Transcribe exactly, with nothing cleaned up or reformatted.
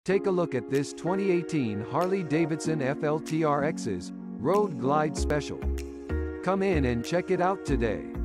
Take a look at this twenty eighteen Harley-Davidson F L T R X's Road Glide Special. Come in and check it out today.